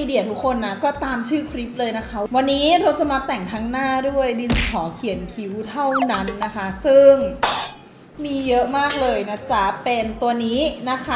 มีเดียทุกคนนะก็ตามชื่อคลิปเลยนะคะวันนี้เราจะมาแต่งทั้งหน้าด้วยดินสอเขียนคิ้วเท่านั้นนะคะซึ่งมีเยอะมากเลยนะจ๊ะเป็นตัวนี้นะคะ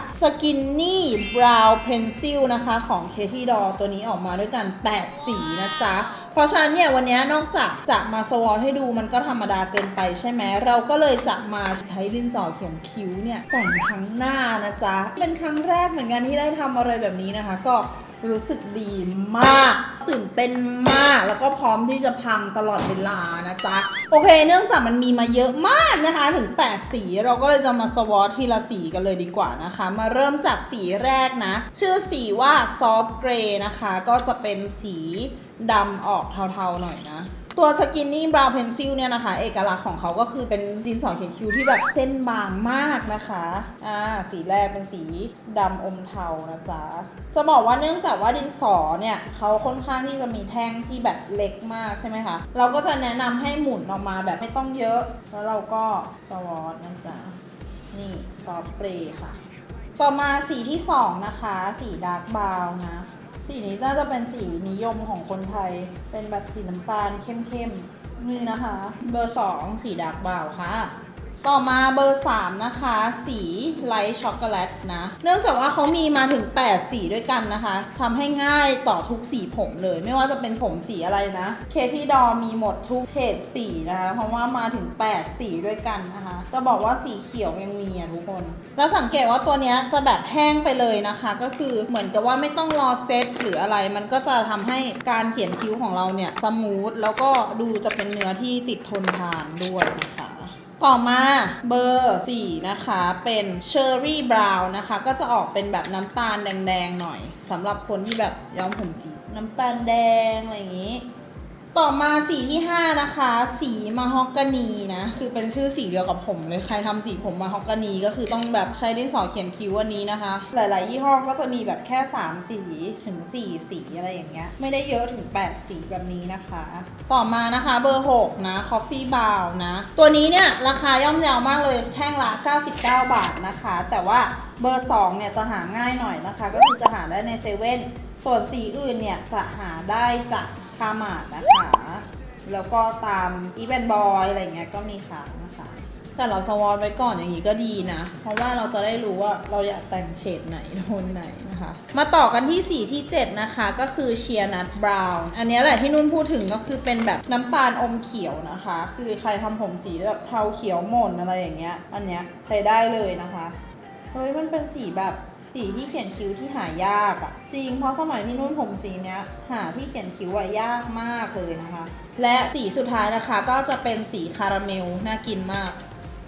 Skinny Brow Pencil นะคะของ Katy Doll ตัวนี้ออกมาด้วยกัน8สีนะจ๊ะเพราะฉะนั้นเนี่ยวันนี้นอกจากจะมาสวอตให้ดูมันก็ธรรมดาเกินไปใช่ไหมเราก็เลยจะมาใช้ดินสอเขียนคิ้วเนี่ยแต่งทั้งหน้านะจ๊ะเป็นครั้งแรกเหมือนกันที่ได้ทำอะไรแบบนี้นะคะก็รู้สึกดีมากตื่นเต้นมากแล้วก็พร้อมที่จะพังตลอดเวลานะจ๊ะโอเคเนื่องจากมันมีมาเยอะมากนะคะถึง8สีเราก็เลยจะมาสวอตทีละสีกันเลยดีกว่านะคะมาเริ่มจากสีแรกนะชื่อสีว่า Soft Gray นะคะก็จะเป็นสีดำออกเทาๆหน่อยนะตัว Skinny Brow Pencil เนี่ยนะคะเอกลักษณ์ของเขาก็คือเป็นดินสอเขียนคิ้วที่แบบเส้นบางมากนะคะสีแรกเป็นสีดำอมเทานะจ๊ะจะบอกว่าเนื่องจากว่าดินสอเนี่ยเขาค่อนข้างที่จะมีแท่งที่แบบเล็กมากใช่ไหมคะเราก็จะแนะนำให้หมุนออกมาแบบไม่ต้องเยอะแล้วเราก็สวอตนะจ๊ะนี่ซอฟต์เกรย์ค่ะต่อมาสีที่2นะคะสีดาร์กบราวน์นะสีนี้น่าจะเป็นสีนิยมของคนไทยเป็นแบบสีน้ำตาลเข้มๆนี่นะคะเบอร์2สีดาร์กบราวน์ค่ะต่อมาเบอร์3นะคะสีไลท์ช็อกโกแลตนะเนื่องจากว่าเขามีมาถึง8สีด้วยกันนะคะทำให้ง่ายต่อทุกสีผมเลยไม่ว่าจะเป็นผมสีอะไรนะKaty Dollมีหมดทุกเฉดสีนะคะเพราะว่ามาถึง8สีด้วยกันนะคะจะบอกว่าสีเขียวยังมีทุกคนแล้วสังเกตว่าตัวนี้จะแบบแห้งไปเลยนะคะก็คือเหมือนกับว่าไม่ต้องรอเซตหรืออะไรมันก็จะทำให้การเขียนคิ้วของเราเนี่ยสมูทแล้วก็ดูจะเป็นเนื้อที่ติดทนทานด้วยนะคะต่อมาเบอร์4นะคะเป็นเชอร์รี่บราวน์นะคะก็จะออกเป็นแบบน้ำตาลแดงๆหน่อยสำหรับคนที่แบบย้อมผมสีน้ำตาลแดงอะไรอย่างนี้ต่อมาสีที่5นะคะสีมะฮอกกานีนะคือเป็นชื่อสีเดียวกับผมเลยใครทำสีผมมะฮอกกานีก็คือต้องแบบใช้ดินสอเขียนคิ้วอันนี้นะคะหลายๆยี่ห้อก็จะมีแบบแค่3สีถึง4สีอะไรอย่างเงี้ยไม่ได้เยอะถึง8สีแบบนี้นะคะต่อมานะคะเบอร์6นะ Coffee Brown นะตัวนี้เนี่ยราคาย่อมเยาวมากเลยแท่งละ99 บาทนะคะแต่ว่าเบอร์2เนี่ยจะหาง่ายหน่อยนะคะก็คือจะหาได้ในเซเว่นส่วนสีอื่นเนี่ยจะหาได้จากคามาดนะคะแล้วก็ตามอีเวนบอยอะไรเงี้ยก็มีขายนะคะแต่เราสวอตไว้ก่อนอย่างนี้ก็ดีนะเพราะว่าเราจะได้รู้ว่าเราอยากแต่งเฉดไหนโทนไหนนะคะมาต่อกันที่สีที่7นะคะก็คือเชียร์นัทบราวน์อันนี้แหละที่นุ่นพูดถึงก็คือเป็นแบบน้ำตาลอมเขียวนะคะคือใครทำผมสีแบบเทาเขียวหม่นอะไรอย่างเงี้ยอันเนี้ยใช้ได้เลยนะคะเฮ้ยมันเป็นสีแบบสีที่เขียนคิ้วที่หายากอะจริงเพราะสมัยที่นุ่นผมสีเนี้ยหาที่เขียนคิ้วยากมากเลยนะคะและสีสุดท้ายนะคะก็จะเป็นสีคาราเมลน่ากินมาก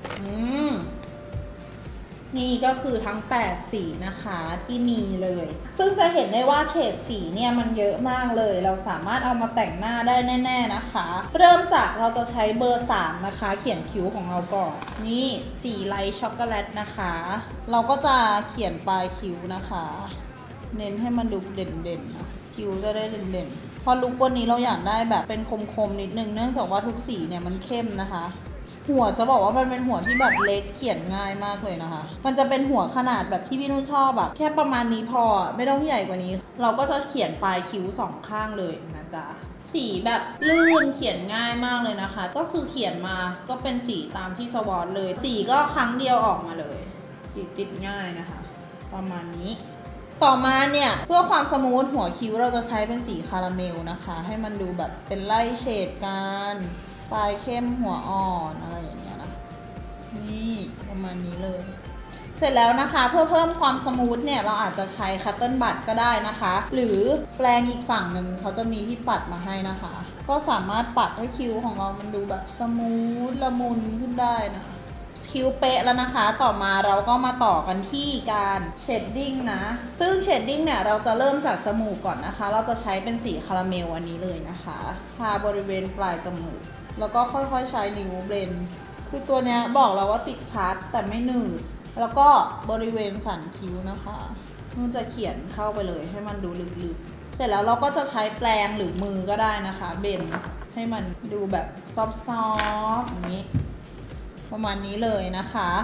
นี่ก็คือทั้ง8สีนะคะที่มีเลยซึ่งจะเห็นได้ว่าเฉดสีเนี่ยมันเยอะมากเลยเราสามารถเอามาแต่งหน้าได้แน่ๆนะคะเริ่มจากเราจะใช้เบอร์3นะคะเขียนคิ้วของเราก่อนนี่สีไลท์ช็อกโกแลตนะคะเราก็จะเขียนปลายคิ้วนะคะเน้นให้มันดูเด่นๆนะคิ้วจะได้เด่นๆพอลุควันนี้เราอยากได้แบบเป็นคมๆนิดนึงเนื่องจากว่าทุกสีเนี่ยมันเข้มนะคะหัวจะบอกว่ามันเป็นหัวที่แบบเล็กเขียนง่ายมากเลยนะคะมันจะเป็นหัวขนาดแบบที่พี่นุ่นชอบแบบแค่ประมาณนี้พอไม่ต้องใหญ่กว่านี้เราก็จะเขียนปลายคิ้ว2ข้างเลยนะจ๊ะสีแบบลื่นเขียนง่ายมากเลยนะคะก็คือเขียนมาก็เป็นสีตามที่สวอตเลยสีก็ครั้งเดียวออกมาเลยสีติดง่ายนะคะประมาณนี้ต่อมาเนี่ยเพื่อความสมูทหัวคิ้วเราจะใช้เป็นสีคาราเมลนะคะให้มันดูแบบเป็นไล่เฉดกันปลายเข้มหัวอ่อนอะไรอย่างเงี้ยนะนี่ประมาณนี้เลยเสร็จแล้วนะคะเพื่อเพิ่มความสมูทเนี่ยเราอาจจะใช้คัตเติ้ลบัดก็ได้นะคะหรือแปรงอีกฝั่งหนึ่งเขาจะมีที่ปัดมาให้นะคะก็สามารถปัดให้คิ้วของเรามันดูแบบสมูทละมุนขึ้นได้นะคะคิ้วเป๊ะแล้วนะคะต่อมาเราก็มาต่อกันที่การเชดดิ้งนะซึ่งเชดดิ้งเนี่ยเราจะเริ่มจากจมูกก่อนนะคะเราจะใช้เป็นสีคาราเมลอันนี้เลยนะคะทาบริเวณปลายจมูกแล้วก็ค่อยๆใช้นิ้วเบลนด์คือตัวเนี้ยบอกเราว่าติดชัดแต่ไม่หนืดแล้วก็บริเวณสันคิ้วนะคะมันจะเขียนเข้าไปเลยให้มันดูลึกๆเสร็จแล้วเราก็จะใช้แปรงหรือมือก็ได้นะคะเบนให้มันดูแบบซอฟต์ๆอย่างนี้ประมาณนี้เลยนะคะ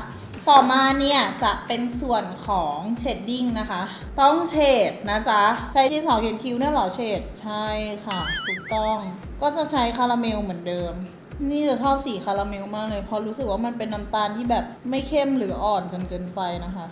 ต่อมาเนี่ยจะเป็นส่วนของเชดดิ้งนะคะต้องเฉดนะจ๊ะใช้ดินสอเขียนคิ้วเนี่ยหรอเฉดใช่ค่ะถูกต้องก็จะใช้คาราเมลเหมือนเดิมนี่จะชอบสีคาราเมลมากเลยเพราะรู้สึกว่ามันเป็นน้ำตาลที่แบบไม่เข้มหรืออ่อนจนเกินไปนะคะ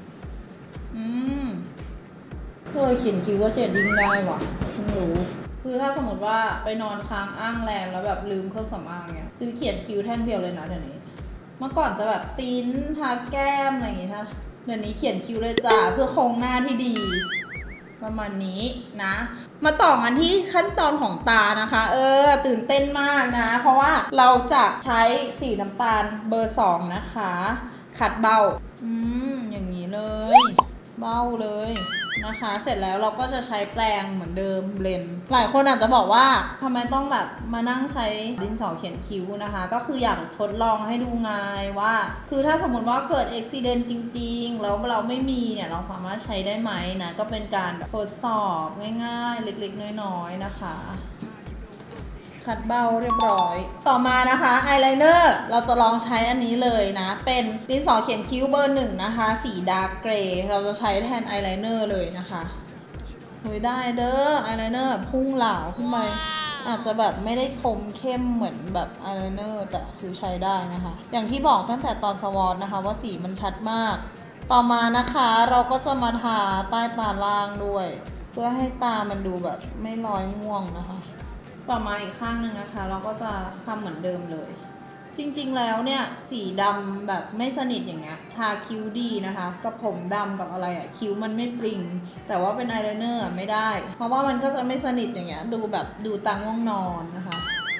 เคยเขียนคิ้วว่าเชดดิ้งได้วะไม่รู้คือถ้าสมมติว่าไปนอนค้างอ้างแรมแล้วแบบลืมเครื่องสำอางเนี่ยซื้อเขียนคิ้วแท่งเดียวเลยนะเดี๋ยวนี้เมื่อก่อนจะแบบติ้นทาแก้มอะไรอย่างงี้ค่ะเดี๋ยวนี้เขียนคิ้วเลยจ้าเพื่อโครงหน้าที่ดีประมาณนี้นะมาต่อกันที่ขั้นตอนของตานะคะตื่นเต้นมากนะเพราะว่าเราจะใช้สีน้ำตาลเบอร์2นะคะขัดเบาอย่างนี้เลยเบ้าเลยนะคะเสร็จแล้วเราก็จะใช้แปรงเหมือนเดิมเบลนด์หลายคนอาจจะบอกว่าทำไมต้องแบบมานั่งใช้ดินสอเขียนคิ้วนะคะก็คืออยากทดลองให้ดูไงว่าคือถ้าสมมติว่าเกิดอุบิเหตุจริงๆแล้วเราไม่มีเนี่ยเราสามารถใช้ได้ไหมนะก็เป็นการทดสอบง่ายๆเล็กๆน้อยๆนะคะขัดเบ้าเรียบร้อยต่อมานะคะอายไลเนอร์เราจะลองใช้อันนี้เลยนะเป็นดินสอเขียนคิ้วเบอร์1นะคะสีดาร์กเกรย์เราจะใช้แทนอายไลเนอร์เลยนะคะเฮ้ยได้เด้ออายไลเนอร์แบบพุ่งเหลาขึ้นไปอาจจะแบบไม่ได้คมเข้มเหมือนแบบอายไลเนอร์แต่คือใช้ได้นะคะอย่างที่บอกตั้งแต่ตอนสวอตนะคะว่าสีมันชัดมากต่อมานะคะเราก็จะมาทาใต้ตาล่างด้วยเพื่อให้ตามันดูแบบไม่ลอยง่วงนะคะต่อมาอีกข้างหนึ่งนะคะเราก็จะทำเหมือนเดิมเลยจริงๆแล้วเนี่ยสีดำแบบไม่สนิทอย่างเงี้ยทาคิ้วดีนะคะกับผมดำกับอะไรอะคิ้วมันไม่ปริงแต่ว่าเป็นอายไลเนอร์ไม่ได้เพราะว่ามันก็จะไม่สนิทอย่างเงี้ยดูแบบดูตาง่วงนอนนะคะ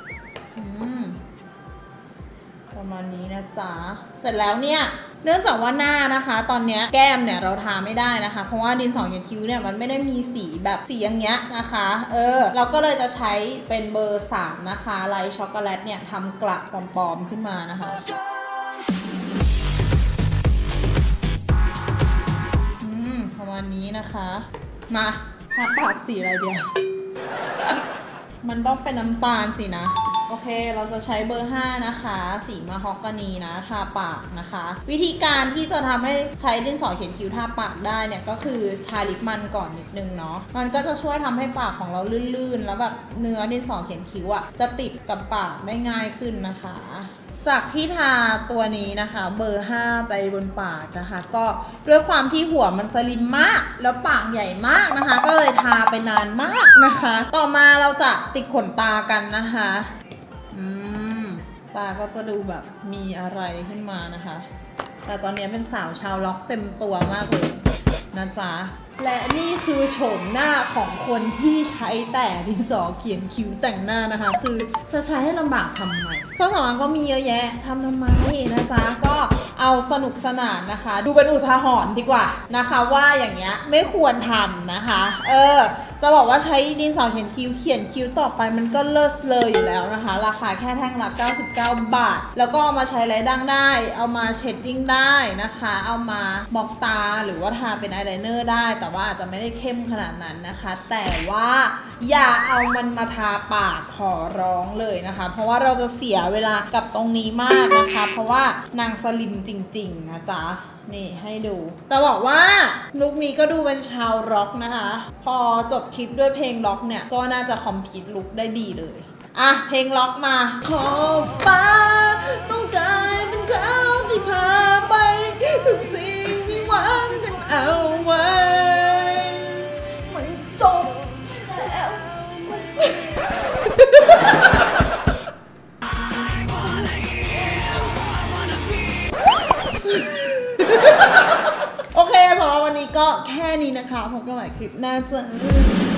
ประมาณนี้นะจ๊ะเสร็จแล้วเนี่ยเนื่องจากว่าหน้านะคะตอนนี้แก้มเนี่ยเราทาไม่ได้นะคะเพราะว่าดินสอเขียนคิ้วเนี่ยมันไม่ได้มีสีแบบสีอย่างเงี้ยนะคะเราก็เลยจะใช้เป็นเบอร์3นะคะไลท์ช็อกโกแลตเนี่ยทำกระปอมๆขึ้นมานะคะประมาณนี้นะคะมาทาปากสีอะไรเดียวมันต้องเป็นน้ำตาลสินะโอเคเราจะใช้เบอร์5นะคะสีมะฮอกกานีนะทาปากนะคะวิธีการที่จะทำให้ใช้ดินสอเขียนคิ้วทาปากได้เนี่ยก็คือทาลิปมันก่อนนิดนึงเนาะมันก็จะช่วยทำให้ปากของเราลื่นๆแล้วแบบเนื้อดินสอเขียนคิ้วอะจะติดกับปากได้ง่ายขึ้นนะคะจากที่ทาตัวนี้นะคะเบอร์5ไปบนปากนะคะก็ด้วยความที่หัวมันสลิมมากแล้วปากใหญ่มากนะคะก็เลยทาไปนานมากนะคะต่อมาเราจะติดขนตากันนะคะตาก็จะดูแบบมีอะไรขึ้นมานะคะแต่ตอนนี้เป็นสาวชาวล็อกเต็มตัวมากเลยนะจ๊ะและนี่คือโฉมหน้าของคนที่ใช้แต่ดินสอเขียนคิ้วแต่งหน้านะคะคือจะใช้ให้ลำบากทำไมเครื่องสำอางก็มีเยอะแยะทำไมนะจ๊ะก็เอาสนุกสนานนะคะดูเป็นอุทาหรณ์ดีกว่านะคะว่าอย่างเงี้ยไม่ควรทำนะคะจะบอกว่าใช้ดินสอเขียนคิ้วต่อไปมันก็เลิศเลยอยู่แล้วนะคะราคาแค่แท่งละ99 บาทแล้วก็เอามาใช้ไลท์ดั้งได้เอามาเชดดิ้งได้นะคะเอามาบล็อกตาหรือว่าทาเป็นอายไลเนอร์ได้แต่ว่าอาจจะไม่ได้เข้มขนาดนั้นนะคะแต่ว่าอย่าเอามันมาทาปากขอร้องเลยนะคะเพราะว่าเราจะเสียเวลากับตรงนี้มากนะคะเพราะว่านางสลิมจริงๆนะจ๊ะนี่ให้ดูแต่บอกว่าลุคนี้ก็ดูเป็นชาวร็อกนะคะพอจบคลิปด้วยเพลงร็อกเนี่ยก็น่าจะคอมพลีทลุคได้ดีเลยอ่ะเพลงร็อกมาขอบฟ้าต้องกลายเป็นเขาที่พาไปทุกสิ่งที่หวังกันเอาไว้มันจบแล้ว โอเคสำหรับวันนี้ก็แค่นี้นะคะพบกันใหม่คลิปหน้าจ้า